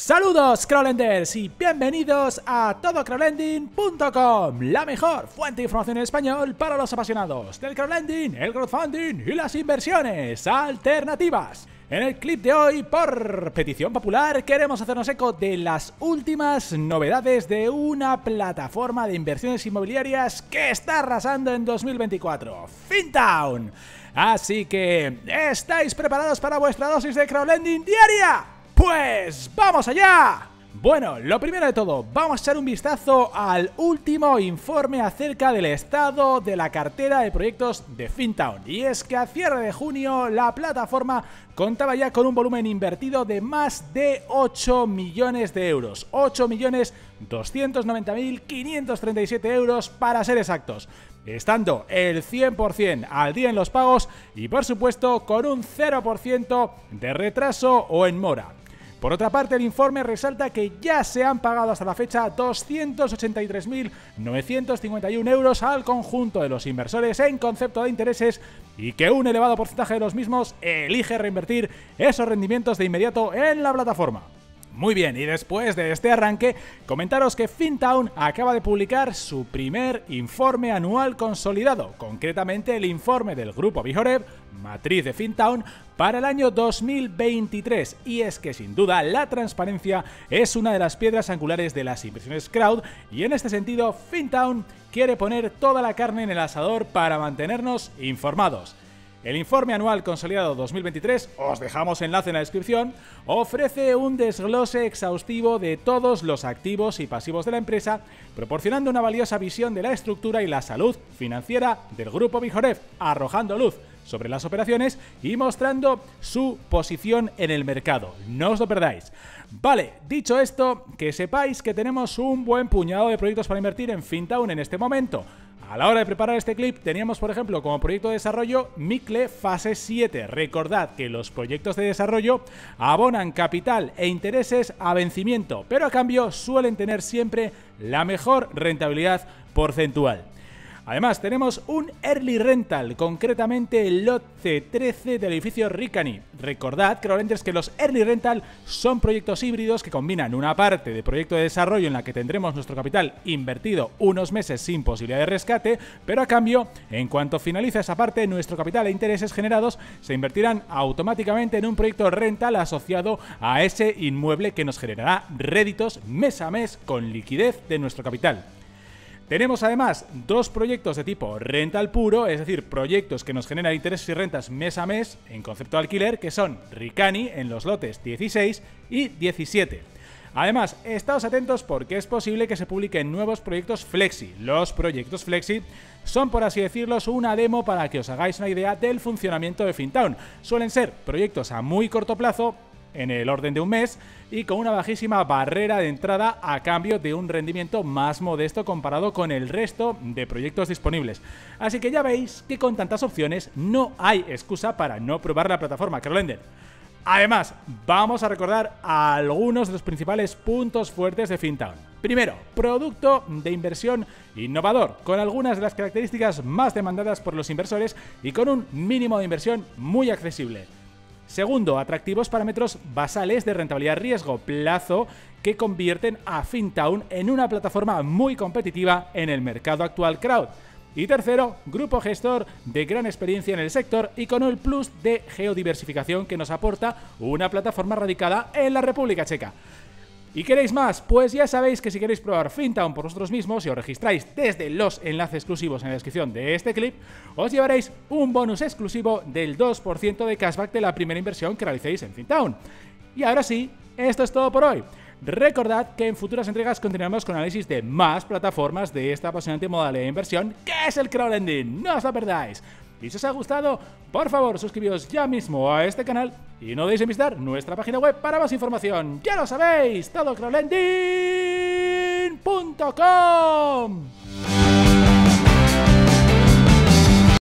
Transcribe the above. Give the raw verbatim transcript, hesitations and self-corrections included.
Saludos crowdlenders y bienvenidos a todo crowdlending punto com, la mejor fuente de información en español para los apasionados del crowdlending, el crowdfunding y las inversiones alternativas. En el clip de hoy, por petición popular, queremos hacernos eco de las últimas novedades de una plataforma de inversiones inmobiliarias que está arrasando en dos mil veinticuatro, FinTown. Así que, ¿estáis preparados para vuestra dosis de crowdlending diaria? ¡Pues vamos allá! Bueno, lo primero de todo, vamos a echar un vistazo al último informe acerca del estado de la cartera de proyectos de FinTown. Y es que a cierre de junio la plataforma contaba ya con un volumen invertido de más de ocho millones de euros. ocho millones doscientos noventa mil quinientos treinta y siete euros para ser exactos. Estando el cien por cien al día en los pagos y por supuesto con un cero por ciento de retraso o en mora. Por otra parte, el informe resalta que ya se han pagado hasta la fecha doscientos ochenta y tres mil novecientos cincuenta y uno euros al conjunto de los inversores en concepto de intereses y que un elevado porcentaje de los mismos elige reinvertir esos rendimientos de inmediato en la plataforma. Muy bien, y después de este arranque, comentaros que FinTown acaba de publicar su primer informe anual consolidado, concretamente el informe del grupo Bijoreb, matriz de FinTown, para el año dos mil veintitrés, y es que sin duda la transparencia es una de las piedras angulares de las inversiones crowd, y en este sentido FinTown quiere poner toda la carne en el asador para mantenernos informados. El informe anual consolidado dos mil veintitrés, os dejamos enlace en la descripción, ofrece un desglose exhaustivo de todos los activos y pasivos de la empresa, proporcionando una valiosa visión de la estructura y la salud financiera del grupo Bijoreb, arrojando luz sobre las operaciones y mostrando su posición en el mercado. No os lo perdáis. Vale, dicho esto, que sepáis que tenemos un buen puñado de proyectos para invertir en FinTown en este momento. A la hora de preparar este clip teníamos, por ejemplo, como proyecto de desarrollo Micle fase siete. Recordad que los proyectos de desarrollo abonan capital e intereses a vencimiento, pero a cambio suelen tener siempre la mejor rentabilidad porcentual. Además, tenemos un Early Rental, concretamente el lote trece del edificio Ricani. Recordad, crowdlenders, que los Early Rental son proyectos híbridos que combinan una parte de proyecto de desarrollo en la que tendremos nuestro capital invertido unos meses sin posibilidad de rescate, pero a cambio, en cuanto finaliza esa parte, nuestro capital e intereses generados se invertirán automáticamente en un proyecto rental asociado a ese inmueble que nos generará réditos mes a mes con liquidez de nuestro capital. Tenemos además dos proyectos de tipo rental puro, es decir, proyectos que nos generan intereses y rentas mes a mes en concepto de alquiler, que son Ricani en los lotes dieciséis y diecisiete. Además, estáos atentos porque es posible que se publiquen nuevos proyectos Flexi. Los proyectos Flexi son, por así decirlo, una demo para que os hagáis una idea del funcionamiento de FinTown. Suelen ser proyectos a muy corto plazo, en el orden de un mes, y con una bajísima barrera de entrada a cambio de un rendimiento más modesto comparado con el resto de proyectos disponibles. Así que ya veis que con tantas opciones no hay excusa para no probar la plataforma crowdlender. Además, vamos a recordar algunos de los principales puntos fuertes de FinTown. Primero, producto de inversión innovador, con algunas de las características más demandadas por los inversores y con un mínimo de inversión muy accesible. Segundo, atractivos parámetros basales de rentabilidad-riesgo plazo que convierten a FinTown en una plataforma muy competitiva en el mercado actual crowd. Y tercero, grupo gestor de gran experiencia en el sector y con el plus de geodiversificación que nos aporta una plataforma radicada en la República Checa. ¿Y queréis más? Pues ya sabéis que si queréis probar FinTown por vosotros mismos y os registráis desde los enlaces exclusivos en la descripción de este clip, os llevaréis un bonus exclusivo del dos por ciento de cashback de la primera inversión que realicéis en FinTown. Y ahora sí, esto es todo por hoy. Recordad que en futuras entregas continuaremos con análisis de más plataformas de esta apasionante modalidad de inversión que es el crowdlending. ¡No os lo perdáis! Y si os ha gustado, por favor suscribíos ya mismo a este canal y no dejéis de visitar nuestra página web para más información. ¡Ya lo sabéis! todo crowdlending punto com.